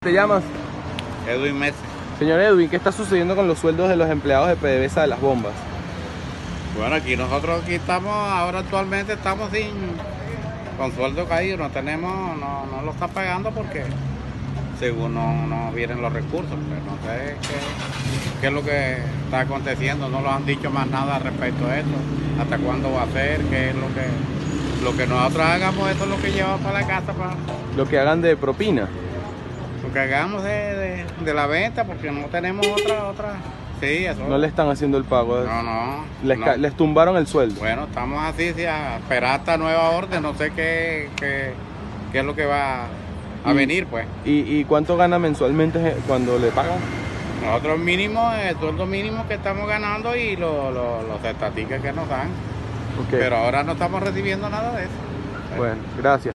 ¿Te llamas? Edwin Mese. Señor Edwin, ¿qué está sucediendo con los sueldos de los empleados de PDVSA de las bombas? Bueno, nosotros estamos, ahora actualmente estamos con sueldo caído, no lo están pagando porque según no vienen los recursos, pues no sé qué es lo que está aconteciendo, no nos han dicho más nada respecto a esto, hasta cuándo va a ser, qué es lo que nosotros hagamos, eso es lo que llevamos para la casa, Lo que hagan de propina. Lo que hagamos de la venta, porque no tenemos otra. Sí, eso. No le están haciendo el pago. No. Les tumbaron el sueldo. Bueno, estamos así, a esperar esta nueva orden, no sé qué es lo que va a venir, pues. ¿Y cuánto gana mensualmente cuando le pagan? Nosotros mínimo, el sueldo mínimo que estamos ganando y los estatiques que nos dan. Okay. Pero ahora no estamos recibiendo nada de eso. Bueno, gracias.